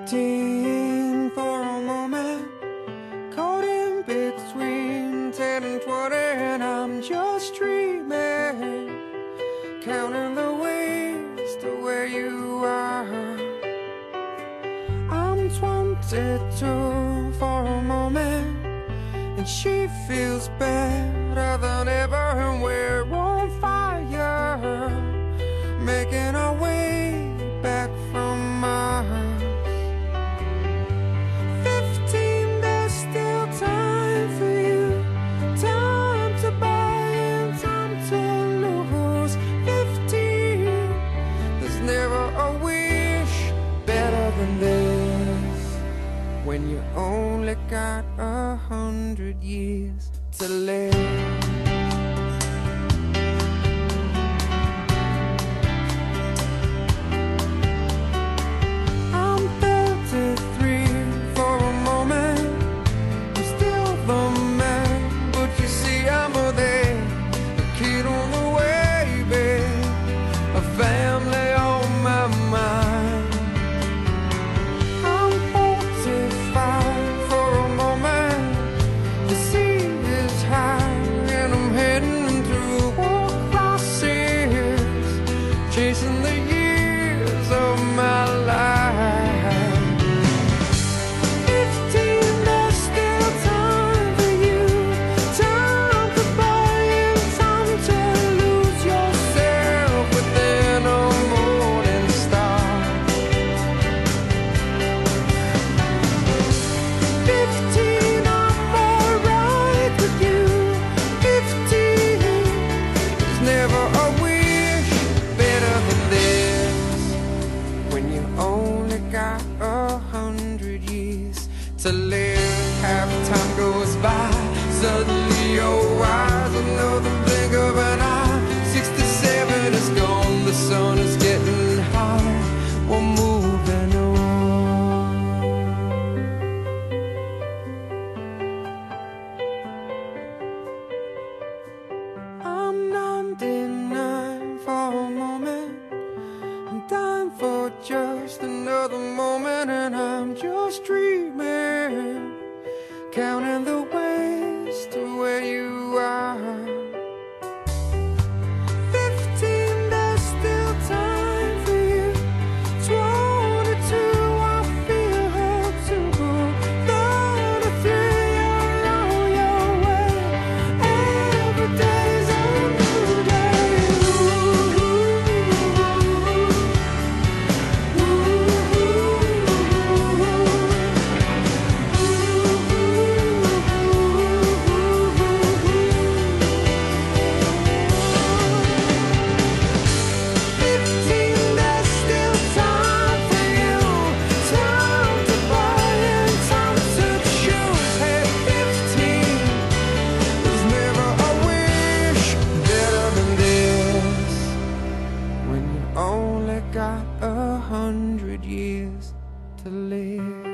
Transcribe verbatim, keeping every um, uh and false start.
fifteen for a moment, caught in between ten and twenty, and I'm just dreaming, counting the ways to where you are. I'm twenty-two for a moment, and she feels better than ever, and we're on fire, making our way back from Mars. Fifteen, there's still time for you, time to buy and time to lose. Fifteen, there's never a wish better than this, when you only got a hundred years to live. Family on my mind. I'm forty-five for a moment. The sea is high and I'm heading through war crosses, chasing the years of my life. Fifteen, there's still time for you, time to buy and time to lose yourself within a morning star. Fifteen, I'm alright with you. Fifteen, there's never a wish better than this, when you only got a hundred years to live. Half time goes by, suddenly you're wise, another blink of an eye. Sixty-seven is gone, the sun is getting high, we're moving on. I'm ninety-nine for a moment, I'm dying for just another moment, and I'm just dreaming, counting the ways to where you are. Fifteen, there's still time for you. Twenty-two, I feel her too. Thirty-three, you're on your way. Every day's a new day. Ooh, ooh, fifteen, there's still time for you, time to buy and time to choose. Hey, fifteen, there's never a wish better than this, when you only got a hundred years to live.